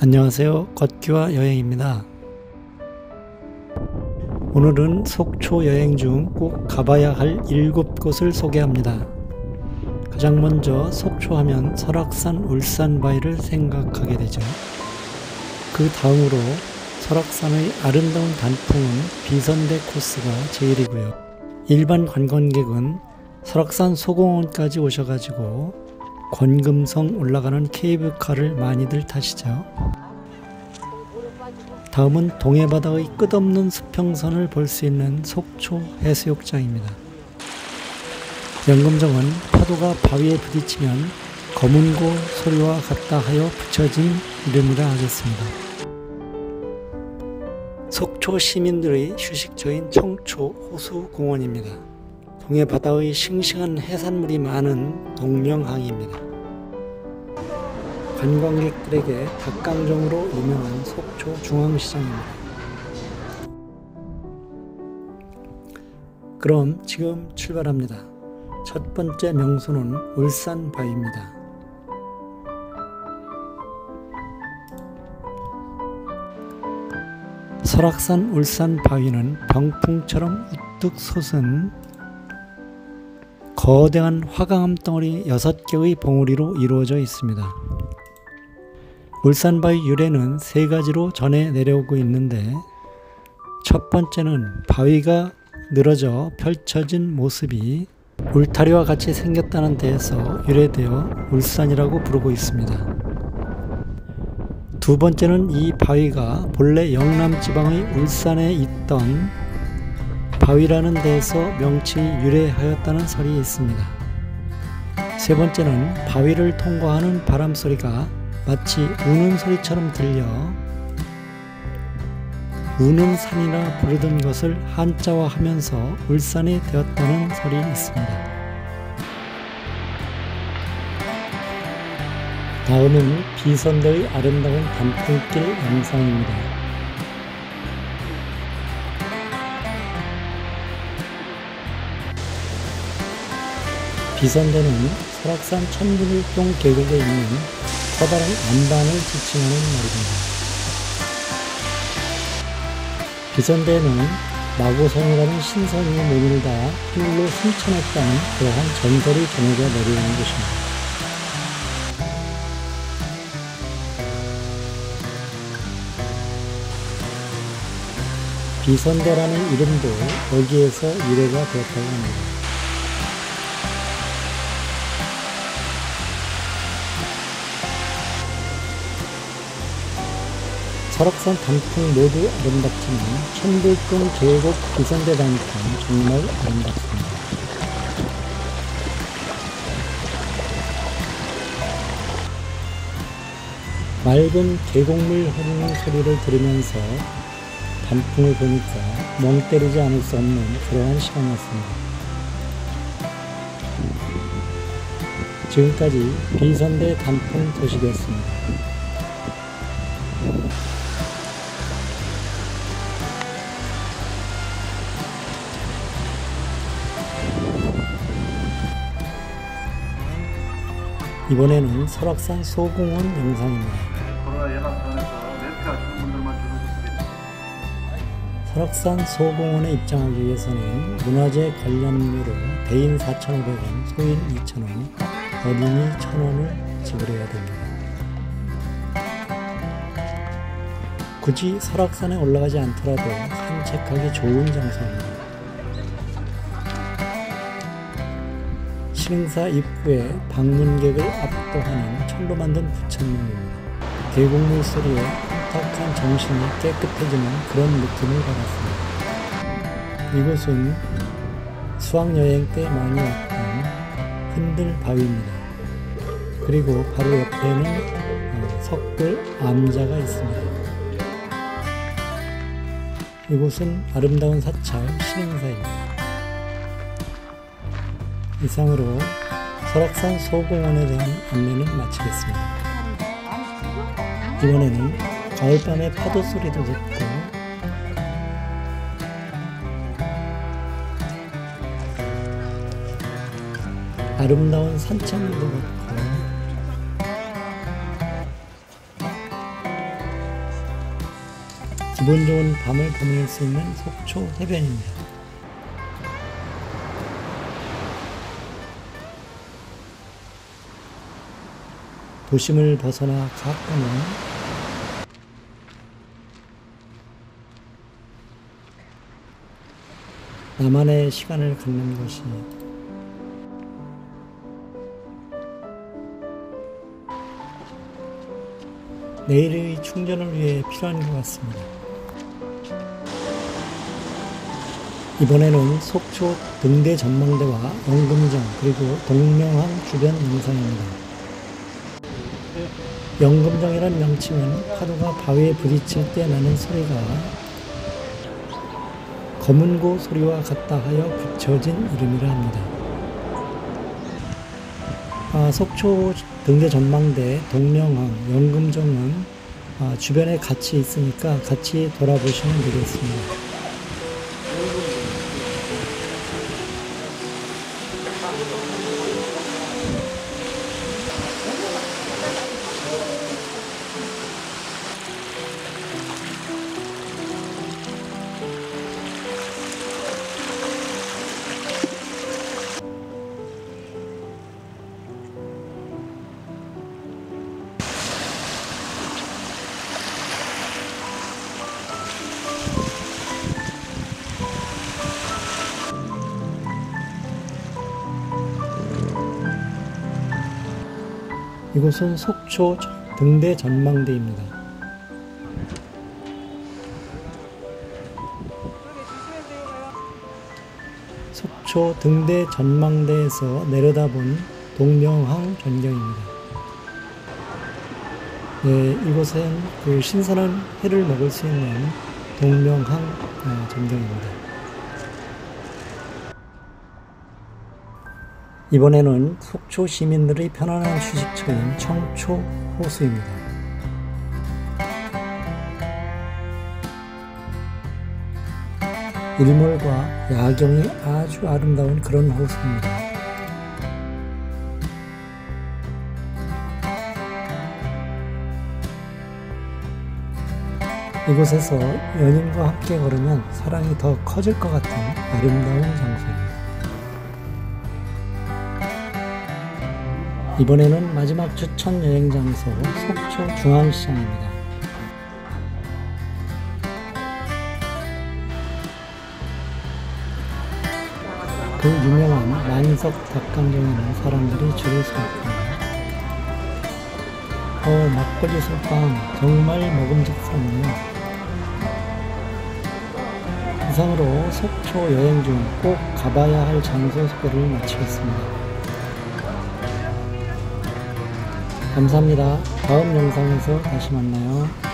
안녕하세요. 걷기와 여행입니다. 오늘은 속초 여행 중 꼭 가봐야 할 7곳을 소개합니다. 가장 먼저 속초하면 설악산 울산바위를 생각하게 되죠. 그 다음으로 설악산의 아름다운 단풍은 비선대 코스가 제일이고요. 일반 관광객은 설악산 소공원까지 오셔가지고 권금성 올라가는 케이블카를 많이들 타시죠. 다음은 동해바다의 끝없는 수평선을 볼 수 있는 속초 해수욕장입니다. 연금정은 파도가 바위에 부딪히면 검은고 소리와 같다 하여 붙여진 이름이라 하겠습니다. 속초 시민들의 휴식처인 청초 호수공원입니다. 동해바다의 싱싱한 해산물이 많은 동명항입니다. 관광객들에게 닭강정으로 유명한 속초 중앙시장입니다. 그럼 지금 출발합니다. 첫 번째 명소는 울산바위입니다. 설악산 울산바위는 병풍처럼 우뚝 솟은 거대한 화강암 덩어리 6개의 봉우리로 이루어져 있습니다. 울산바위 유래는 3가지로 전해 내려오고 있는데, 첫 번째는 바위가 늘어져 펼쳐진 모습이 울타리와 같이 생겼다는 데에서 유래되어 울산이라고 부르고 있습니다. 두 번째는 이 바위가 본래 영남지방의 울산에 있던 바위라는 데에서 명칭이 유래하였다는 설이 있습니다. 세 번째는 바위를 통과하는 바람소리가 마치 우는 소리처럼 들려 우는 산이라 부르던 것을 한자화하면서 울산이 되었다는 설이 있습니다. 다음은 비선대의 아름다운 단풍길 영상입니다. 비선대는 설악산 천국일동 계곡에 있는 커다란 안반을 지칭하는 말입니다. 비선대는 마고성이라는 신선이 몸을 다 흙으로 훔쳐냈다는 그러한 전설이 전해져 내려오는 곳입니다. 비선대라는 이름도 여기에서 유래가 되었다고 합니다. 설악산 단풍 모두 아름답지만 천불동 계곡 비선대 단풍 정말 아름답습니다. 맑은 계곡물 흐르는 소리를 들으면서 단풍을 보니까 멍 때리지 않을 수 없는 그러한 시간이었습니다. 지금까지 비선대 단풍 소식이었습니다. 이번에는 설악산 소공원 영상입니다. 설악산 소공원에 입장하기 위해서는 문화재 관련료로 대인 4,500원, 소인 2,000원, 어린이 1,000원을 지불해야 됩니다. 굳이 설악산에 올라가지 않더라도 산책하기 좋은 장소입니다. 신흥사 입구에 방문객을 압도하는 철로 만든 부천문입니다. 계곡물 소리에 탁한 정신이 깨끗해지는 그런 느낌을 받았습니다. 이곳은 수학여행 때 많이 왔던 흔들바위입니다. 그리고 바로 옆에는 석굴 암자가 있습니다. 이곳은 아름다운 사찰 신흥사입니다. 이상으로 설악산 소공원에 대한 안내는 마치겠습니다. 이번에는 가을밤의 파도 소리도 듣고 아름다운 산책로도 걷고 기분 좋은 밤을 보낼 수 있는 속초 해변입니다. 도심을 벗어나 가끔은 나만의 시간을 갖는 것이 내일의 충전을 위해 필요한 것 같습니다. 이번에는 속초 등대 전망대와 영금정 그리고 동명항 주변 영상입니다. 영금정이라는 명칭은 파도가 바위에 부딪힐 때 나는 소리가 검은고 소리와 같다 하여 붙여진 이름이라 합니다. 속초 등대 전망대, 동명항, 영금정은 주변에 같이 있으니까 같이 돌아보시면 되겠습니다. 이곳은 속초 등대 전망대입니다. 속초 등대 전망대에서 내려다본 동명항 전경입니다. 네, 이곳은 그 신선한 회를 먹을 수 있는 동명항 전경입니다. 이번에는 속초 시민들의 편안한 휴식처인 청초 호수입니다. 일몰과 야경이 아주 아름다운 그런 호수입니다. 이곳에서 연인과 함께 걸으면 사랑이 더 커질 것 같은 아름다운 장소입니다. 이번에는 마지막 추천 여행 장소 속초 중앙시장입니다. 그 유명한 만석 닭강정에는 사람들이 줄을 서 있습니다. 막걸리 술빵 정말 먹음직스럽네요. 이상으로 속초 여행 중 꼭 가봐야 할 장소 소개를 마치겠습니다. 감사합니다. 다음 영상에서 다시 만나요.